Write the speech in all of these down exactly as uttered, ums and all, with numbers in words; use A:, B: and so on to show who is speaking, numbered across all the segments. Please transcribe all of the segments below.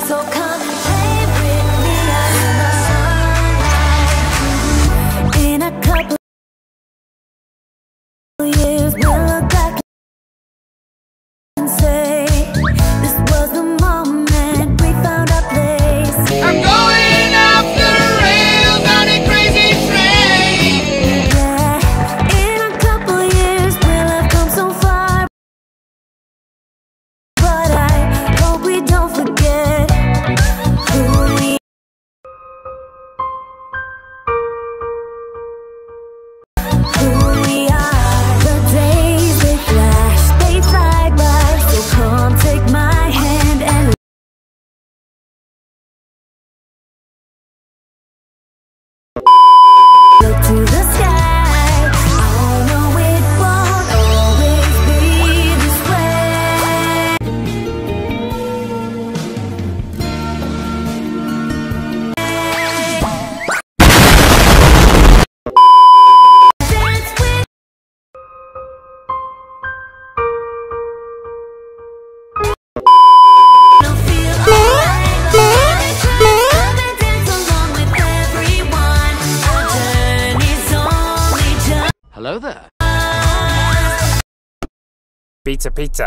A: So come and play with me out in the sunlight. In a couple years we'll look back and say this was the moment we found our place.
B: I'm going off the rails on a crazy train.
A: Yeah, in a couple years we'll have come so far, but I hope we don't forget who we who we are. The days they flash, they fly by, so come take my hand and look to the sky. I know it won't always be this way. Dance with don't feel alright. Come and dance along with everyone. Our journey's only just
C: Hello there.
A: begun.
C: Pizza, pizza.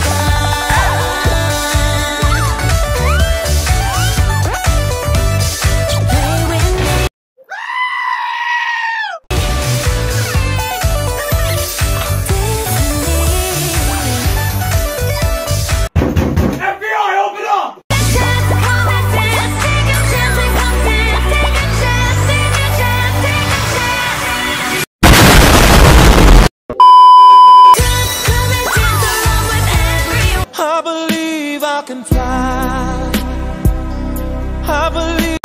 A: Play with me.
B: F B I, open up!
A: Chance to come and dance. Take a chance and come dance. Take a chance, take a chance, take a chance. Just come and dance along with everyone.
D: I believe I can fly. I believe